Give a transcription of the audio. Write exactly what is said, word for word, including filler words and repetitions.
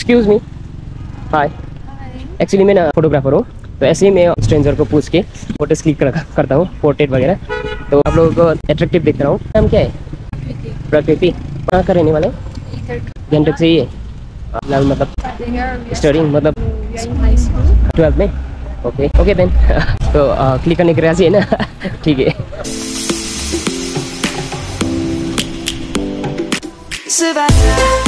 Excuse me, हाय। Actually मैं ना photographer हूँ, तो ऐसे ही मैं स्ट्रेंजर को पूछ के फोटोज क्लिक कर, करता हूँ, पोर्ट्रेट वगैरह। तो आप लोगों को अट्रैक्टिव दिख रहा हूँ। नाम क्या है? प्रकृति। कहाँ का रहने वाले? गंडक से ही है फिलहाल, मतलब स्टडिंग, मतलब ट्वेल्थ में। Okay okay then. तो क्लिक करने के राजी है ना? ठीक है।